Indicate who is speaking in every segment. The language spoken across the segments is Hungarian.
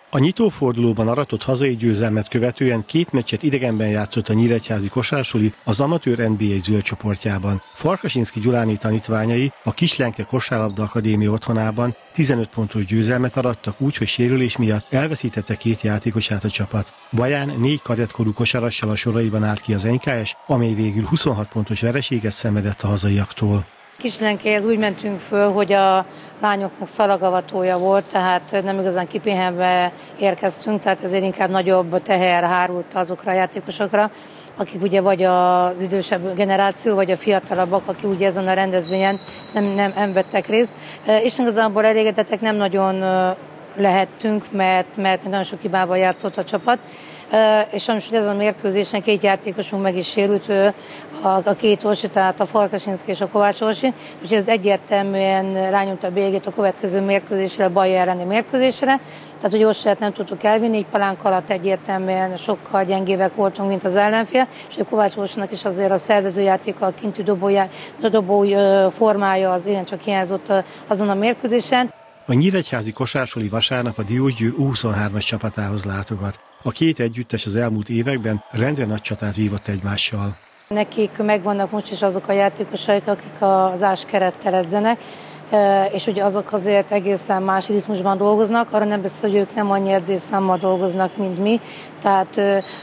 Speaker 1: A nyitófordulóban aratott hazai győzelmet követően 2 meccset idegenben játszott a nyíregyházi kosársuli az amatőr NBA zöld csoportjában. Farkasinszky Gyuláné tanítványai a Kislenke Kosárlabda Akadémia otthonában 15 pontos győzelmet arattak úgy, hogy sérülés miatt elveszítette 2 játékosát a csapat. Baján 4 kadettkorú kosarassal a soraiban állt ki az NKS, amely végül 26 pontos vereséget szenvedett a hazaiaktól.
Speaker 2: Kislenkéhez úgy mentünk föl, hogy a lányoknak szalagavatója volt, tehát nem igazán kipihenve érkeztünk, tehát ezért inkább nagyobb teher hárult azokra a játékosokra, akik ugye vagy az idősebb generáció, vagy a fiatalabbak, akik ugye ezen a rendezvényen nem vettek részt. És igazából elégedettek nem nagyon lehettünk, mert nagyon sok hibával játszott a csapat. És sajnos, hogy ezen a mérkőzésen 2 játékosunk meg is sérült, a 2 Orsi, tehát a Farkasinszky és a Kovács Orsi, és ez egyértelműen rányomta a bélyegét a következő mérkőzésre, a Baja elleni mérkőzésre. Tehát, hogy Orsiát nem tudtuk elvinni, így palánk alatt egyértelműen sokkal gyengébbek voltunk, mint az ellenfél, és a Kovács Orsinak is azért a szervezőjátéka, a kinti dobó formája az igencsak hiányzott azon a mérkőzésen.
Speaker 1: A nyíregyházi kosársuli vasárnap a Diósgyőr U23-as csapatához látogat. A 2 együttes az elmúlt években rendre nagy csatát vívott egymással.
Speaker 2: Nekik megvannak most is azok a játékosaik, akik az áskerettel edzenek, és ugye azok azért egészen más ritmusban dolgoznak, arra nem beszél, hogy ők nem annyi edzésszámmal dolgoznak, mint mi, tehát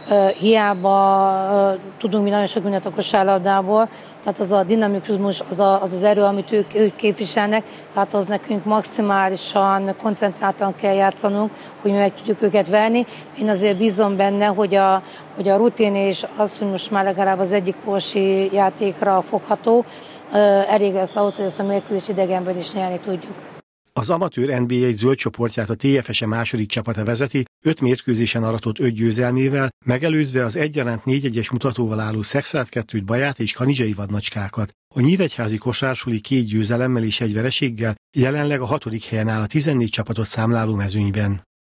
Speaker 2: hiába tudunk mi nagyon sok mindent a kosárlabdából, tehát az a dinamikus, az erő, amit ők képviselnek, tehát az nekünk maximálisan koncentráltan kell játszanunk, hogy mi meg tudjuk őket verni. Én azért bízom benne, hogy a rutin és az, hogy most már legalább az egyik Orsi játékra fogható, elég lesz ahhoz, hogy ezt a mérkőzést idegenben is nyerni tudjuk.
Speaker 1: Az amatőr NBA zöld csoportját a TFS-e második csapata vezeti, 5 mérkőzésen aratott 5 győzelmével, megelőzve az egyaránt 4-1-es mutatóval álló Szekszárd 2-t, Baját és Kanizsai Vadnacskákat. A nyíregyházi kosársuli 2 győzelemmel és 1 vereséggel jelenleg a 6. helyen áll a 14 csapatot számláló mezőnyben.